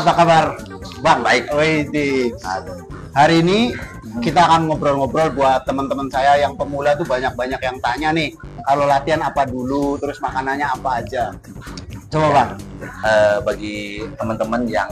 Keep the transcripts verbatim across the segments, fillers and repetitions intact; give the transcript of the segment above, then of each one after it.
Apa kabar, Bang? Baik. Wih, hari ini kita akan ngobrol-ngobrol buat teman-teman saya yang pemula tuh banyak-banyak yang tanya nih, kalau latihan apa dulu, terus makanannya apa aja. Coba Bang. Uh, bagi teman-teman yang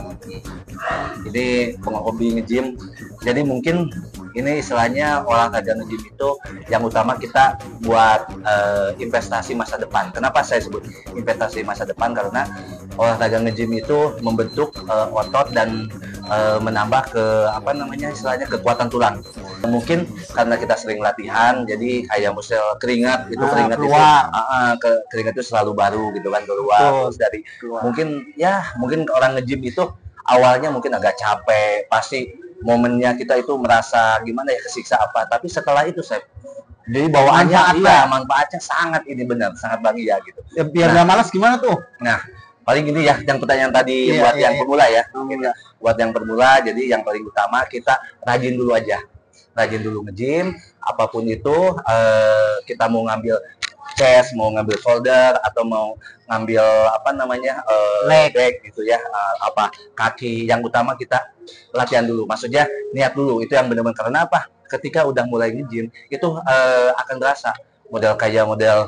ini penghobi nge-gym, jadi mungkin ini istilahnya olahraga nge-gym itu yang utama kita buat uh, investasi masa depan. Kenapa saya sebut investasi masa depan? Karena olahraga nge-gym itu membentuk uh, otot dan uh, menambah ke apa namanya istilahnya kekuatan tulang. Mungkin karena kita sering latihan, jadi kayak musel keringat itu nah, keringat keluar. itu uh, uh, ke, keringat itu selalu baru gitu kan keluar. Terus dari keluar. mungkin ya mungkin orang nge-gym itu awalnya mungkin agak capek, pasti momennya kita itu merasa gimana ya, kesiksa apa, tapi setelah itu saya jadi bawaannya manfaatnya, iya, manfaatnya sangat ini benar sangat bahagia gitu ya, biar nggak nah, malas gimana tuh. Nah paling gini ya yang pertanyaan tadi iya, buat iya, yang iya. pemula ya oh, gitu. Buat yang pemula, jadi yang paling utama kita rajin dulu aja rajin dulu nge-gym apapun itu, eh, kita mau ngambil chest, mau ngambil shoulder, atau mau ngambil apa namanya uh, leg gitu ya, uh, apa kaki, yang utama kita latihan dulu, maksudnya niat dulu, itu yang benar-benar. Karena apa, ketika udah mulai nge-gym itu uh, akan berasa model kayak model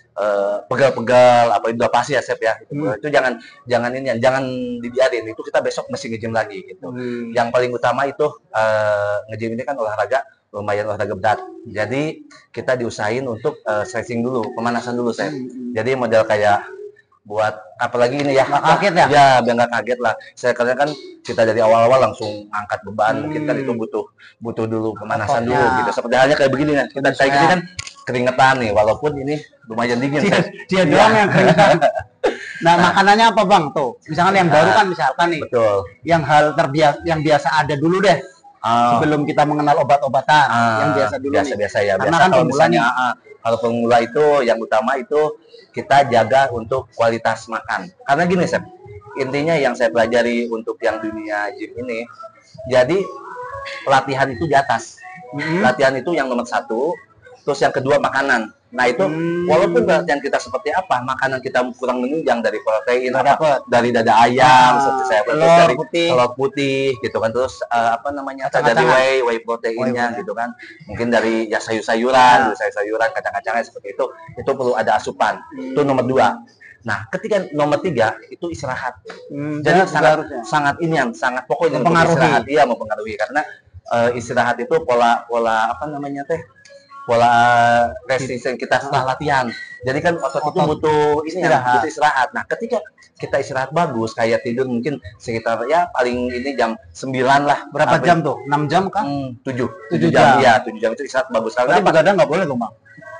pegal-pegal uh, apa itu udah pasti ya Sep ya gitu. hmm. Itu jangan jangan ini jangan dibiarin, itu kita besok mesti nge-gym lagi gitu. hmm. Yang paling utama itu uh, nge-gym ini kan olahraga lumayan olahraga berat, jadi kita diusahain untuk uh, stretching dulu, pemanasan dulu saya. hmm. Jadi model kayak buat apalagi ini ya, nggak kaget ya? Ya biar nggak kaget lah. Saya karena kan kita dari awal-awal langsung angkat beban, hmm. mungkin kan itu butuh butuh dulu pemanasan Apanya. dulu gitu. Seperti halnya kayak begini kan, kita kayak gini kan keringetan nih, walaupun ini lumayan dingin. Dia, dia doang yang keringetan. Nah, makanannya apa Bang tuh? Misalkan yang baru kan misalkan nih. Betul. Yang hal terbiasa yang biasa ada dulu deh. Oh. Sebelum kita mengenal obat-obatan, uh, yang biasa dulu biasa-biasa ya. Karena biasa kan kalau pemula misalnya uh, kalau pemula itu yang utama itu kita jaga untuk kualitas makan. Karena gini Sep, intinya yang saya pelajari untuk yang dunia gym ini, jadi latihan itu di atas. Mm-hmm. Latihan itu yang nomor satu, terus yang kedua makanan. Nah itu hmm. walaupun latihan kita seperti apa, makanan kita kurang menunjang dari protein, apa, dari dada ayam, ah, seperti saya telur dari putih. telur putih, gitu kan, terus uh, apa namanya, dari whey, whey proteinnya, gitu kan, mungkin dari ya sayur-sayuran, ah. sayur-sayuran, kacang-kacangnya seperti itu, itu perlu ada asupan. Hmm. Itu nomor dua. Nah, ketika nomor tiga itu istirahat. Hmm, Jadi sangat harusnya. sangat ini yang sangat pokoknya untuk istirahat, dia mempengaruhi karena uh, istirahat itu pola pola apa namanya teh. pola resistance kita setelah latihan. Jadi kan otot, otot itu butuh istirahat. butuh istirahat. Nah, ketika kita istirahat bagus, kayak tidur mungkin sekitar ya paling ini jam sembilan lah. Berapa Apa jam tuh? enam jam kah? Hmm, tujuh. tujuh jam. Iya, tujuh jam itu istirahat bagus. Karena begadang nggak boleh tuh, Bang.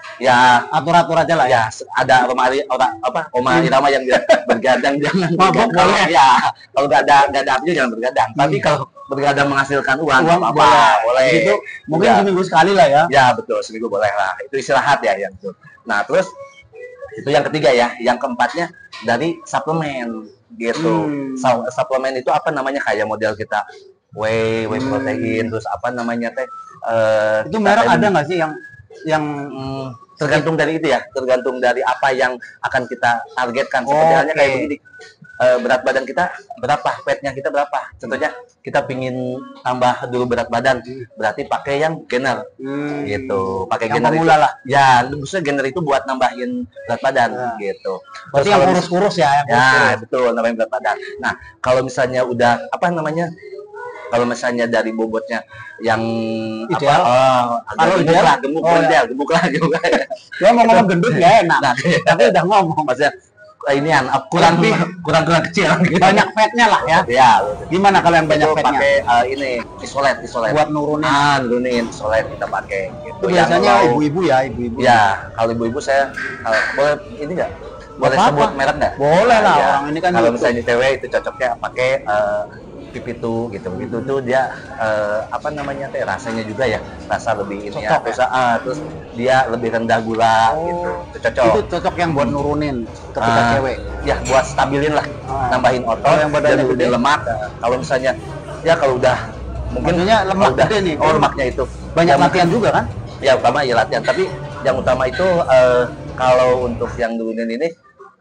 Ya, atur-atur aja lah ya. Ya, ada Roma orang apa? Oma Irama yang bergadang jangan mabok boleh. Ya, kalau nggak ada nggak ada apinya jangan bergadang. Hmm. Tapi kalau bergadang menghasilkan uang, uang apa, boleh. boleh. Itu mungkin ya. seminggu sekali lah ya. Ya, betul, seminggu boleh lah. Itu istirahat ya yang itu. Nah, terus itu yang ketiga ya. Yang keempatnya dari suplemen gitu. Hmm. Suplemen itu apa namanya, kayak model kita whey, whey protein, hmm. terus apa namanya teh uh, itu merek ada nggak sih yang yang hmm, tergantung dari itu ya, tergantung dari apa yang akan kita targetkan. Seperti halnya kayak begini, e, berat badan kita berapa, fatnya kita berapa. Contohnya kita pingin tambah dulu berat badan, berarti pakai yang gainer, hmm. gitu. Pakai gainer itu lah. Ya, maksudnya gainer itu buat nambahin berat badan, ya. gitu. Berarti yang kurus-kurus ya? Yang ya, kurus. Betul, nambahin berat badan. Nah, kalau misalnya udah apa namanya? Kalau misalnya dari bobotnya yang ideal, apa, oh, kalau gemuk ideal lah, gemuk oh, ya. gemuk lah, gemuk lah. Dia mau ngomong gendut nggak enak, nah, tapi udah ngomong. Maksudnya ini an kurang kurang kurang kecil, gitu. Banyak fatnya lah ya. Ya. Gimana kalau yang banyak fatnya? Pakai uh, ini isolet, isolet. Buat nurunin. Ah, nurunin isolet kita pakai. Gitu. Itu biasanya ibu-ibu ya, ibu-ibu. Ya, kalau ibu-ibu saya uh, boleh ini nggak? Boleh apa? sebut merek nggak? Boleh lah, ya. orang ini kan. Kalau misalnya di T W itu cocoknya pakai uh, pipi tuh gitu, itu tuh dia uh, apa namanya teh rasanya juga ya, rasa lebih ini cocok, ya, terus, ya? Uh, terus dia lebih rendah gula, oh, gitu, itu cocok. Itu cocok yang buat nurunin ketika uh, cewek. Ya buat stabilin lah, uh, nambahin otot, yang badannya gede lemak. Uh, kalau misalnya ya kalau udah mungkin maksudnya lemak udah, gede nih, oh lemaknya itu banyak ya, latihan juga kan? Ya utama ya latihan, tapi yang utama itu uh, kalau untuk yang nurunin ini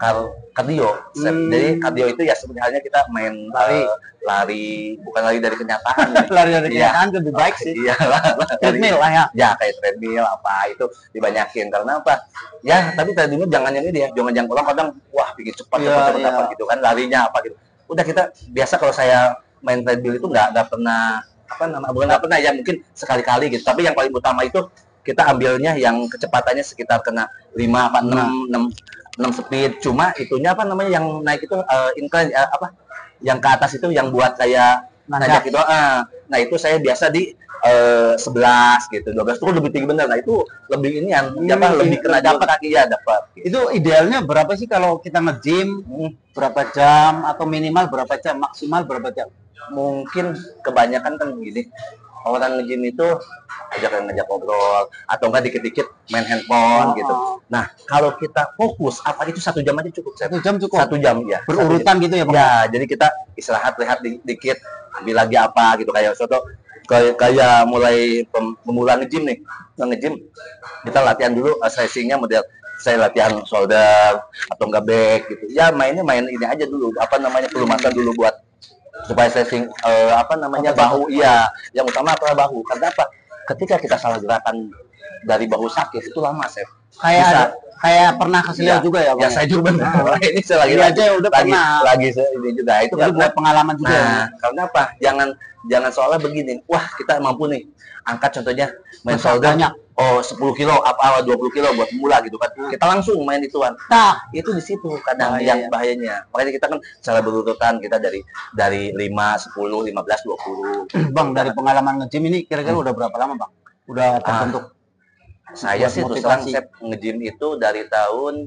kar kardio. Hmm. Jadi kardio itu ya sebenarnya kita main Lari. uh, lari bukan lari dari kenyataan. Lari dari Iya. kenyataan lebih baik sih. Iya lah. Treadmill lah ya. Ya kayak treadmill apa itu dibanyakin karena apa? Ya tapi treadmill jangan yang ini ya, jangan yang orang kadang wah bikin cepat Iya, cepat cepat iya. apa gitu kan larinya apa gitu. Udah kita biasa kalau saya main treadmill itu nggak nggak pernah apa nama bukan nggak pernah ya mungkin sekali-kali gitu. Tapi yang paling utama itu kita ambilnya yang kecepatannya sekitar kena lima apa enam enam enam speed. Cuma itunya apa namanya yang naik itu uh, incline uh, apa? Yang ke atas itu yang buat kayak nanjak gitu. Uh, nah itu saya biasa di uh, sebelas gitu. dua belas itu kan lebih tinggi bener. Nah itu lebih ini yang Hmm, apa lebih kena dapat. dapat kaki ya dapat. Itu idealnya berapa sih kalau kita nge-gym? Hmm, Berapa jam atau minimal berapa jam? Maksimal berapa jam? mungkin kebanyakan kan gini. Orang nge-gym itu ajak ngajak ngobrol atau enggak dikit-dikit main handphone Oh. gitu. Nah, kalau kita fokus apa itu satu jam aja cukup. Saya Satu jam cukup. satu jam ya. Berurutan gitu ya, Bang? Ya, jadi kita istirahat lihat di- dikit, ambil lagi apa gitu kayak contoh kayak kayak mulai pem- pemula nge-gym nih. Nah, nge-gym kita latihan dulu uh, stretchingnya model saya latihan shoulder atau enggak back gitu. Ya mainnya main ini aja dulu apa namanya pelumatan dulu buat supaya stretching eh, apa namanya bahu iya yang utama adalah bahu karena apa ketika kita salah gerakan dari bahu sakit itu lama Chef. Kayak Bisa. ada, kayak pernah keselio Ya, juga ya, Bang? ya saya juga benar ini saya lagi Ini lagi aja ya udah lagi, pernah. lagi se- ini juga itu Itu karena buat pengalaman juga. ya? nah karena apa jangan jangan soalnya begini wah kita mampu nih angkat contohnya main Besar shoulder banyak. oh sepuluh kilo apa dua puluh kilo buat pemula gitu kan kita langsung main ituan Tak. itu di situ kadang Bahaya, yang ya. bahayanya makanya kita kan secara berurutan kita dari dari lima sepuluh lima belas dua puluh Bang, dari pengalaman nge-gym ini kira-kira udah berapa lama, Bang? Udah terbentuk? saya buat sih terus terang motivasi. saya nge-gym itu dari tahun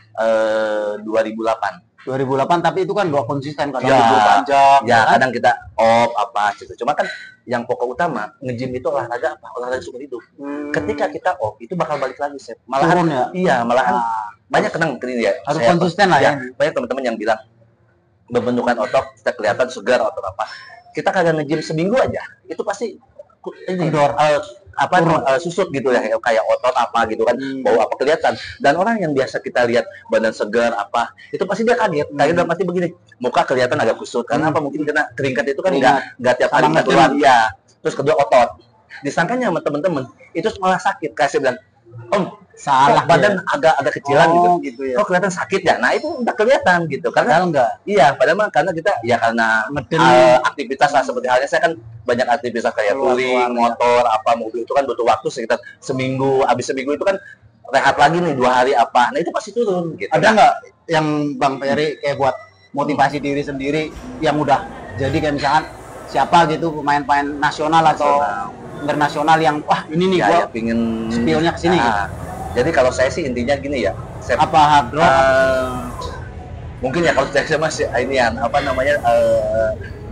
eh, dua ribu delapan dua ribu delapan, tapi itu kan gak konsisten. Kadang Ya. libur panjang. ya kan? kadang kita off apa gitu cuma kan yang pokok utama nge-gym itu olahraga apa olahraga seumur hidup Hmm, ketika kita off itu bakal balik lagi Chef. turun malahan ya? iya malahan Nah, banyak kenang ini ya harus saya- konsisten lah ya. ya, banyak teman-teman yang bilang pembentukan otot kita kelihatan segar atau apa kita kagak nge-gym seminggu aja itu pasti ku- ini Kendor. eh, apa Turun. eh, susut gitu ya kayak- kayak otot apa gitu kan Hmm. bau apa kelihatan dan orang yang biasa kita lihat badan segar apa itu pasti dia kaget kaget Hmm. dan pasti begini muka kelihatan agak kusut karena Hmm. apa mungkin karena keringkat itu kan Keringat. nggak nggak tiap Sama hari kita nge-gym. keluar ya terus kedua otot disangkanya sama temen-temen itu malah sakit kayak saya bilang om Salah. kok badan agak agak kecilan gitu Oh, gitu ya. kok kelihatan sakit ya nah itu udah kelihatan gitu karena Padahal enggak. iya padahal mah karena kita ya karena Ngeden. eh, aktivitas lah seperti halnya saya kan banyak aktivitas kayak Keluar-keluar, touring ya. motor apa mobil itu kan butuh waktu sekitar seminggu habis seminggu itu kan rehat lagi nih dua hari apa nah itu pasti turun gitu Ada Nah, nggak yang Bang Ferry kayak buat motivasi diri sendiri yang udah jadi kayak misalkan siapa gitu pemain-pemain nasional atau internasional yang wah ini nih ya, gua ya pingin spionnya ke sini Nah, jadi kalau saya sih intinya gini ya saya apa hard rock Eh, mungkin ya kalau saya masih ini ya apa namanya eh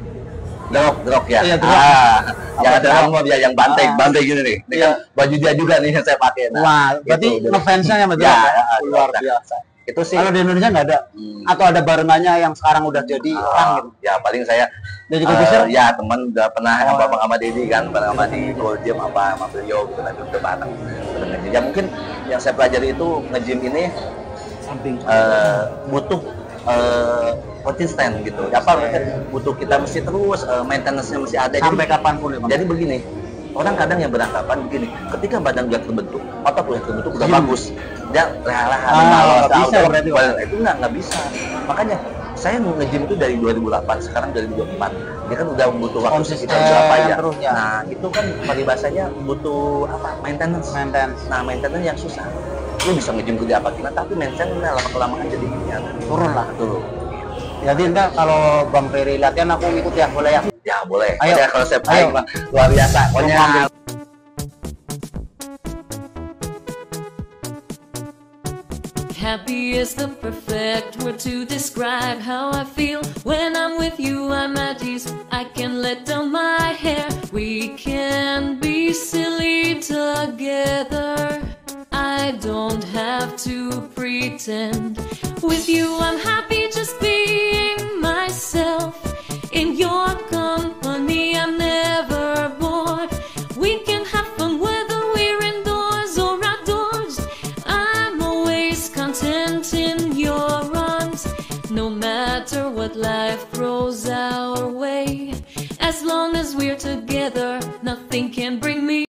drop drop ya Iya, drop. ah yang Apa ada drop? kamu dia yang bantai Ah. bantai gini nih ini Iya. kan baju dia juga nih yang saya pakai nah, wah berarti gitu. ngefansnya ya betul Ya, ya, ya, luar ya. biasa. itu sih Kalau di Indonesia nggak ada hmm, atau ada barengannya yang sekarang udah jadi orang ah, gitu. ya paling saya Jadi eh, produser ya teman udah pernah Oh. apa sama Dedi kan pernah sama di Gold Gym apa sama beliau gitu kan udah bareng udah nge-gym. Ya mungkin yang saya pelajari itu nge-gym ini samping eh, butuh eh, konsisten gitu. Apa butuh kita mesti terus eh, maintenance-nya mesti ada. sampai Jadi, kapanpun ya Bang. jadi begini, orang kadang yang beranggapan begini, ketika badan udah terbentuk, otot udah terbentuk udah Hmm. bagus, dia leha-leha Ah, malas, nggak bisa udah- berarti, udah- itu nggak nggak bisa. Makanya saya nge-gym itu dari dua ribu delapan, sekarang dua ribu dua puluh empat. Dia kan udah butuh waktu Konsisten sekitar berapa ya? terus ya. Nah, itu kan peribahasanya butuh apa? Maintenance. maintenance Nah, maintenance yang susah. Lu bisa nge-gym gede apa gimana, tapi maintenance lama kelamaan jadi gini turun lah. Tuh. Jadi entar kalau Bang Ferry latihan aku ngikut ya boleh ya. Ya boleh. Ayo. Pokoknya kalau saya Ayo. paling mah luar biasa. Pokoknya Mau ambil. Happy is the perfect word to describe how I feel when I'm with you. I'm at ease. I can let down my hair. We can be silly together. I don't have to pretend. With you, I'm happy just being myself. In your company, I'm never bored. We can have fun whether we're indoors or outdoors. I'm always content in your arms. No matter what life throws our way, as long as we're together, nothing can bring me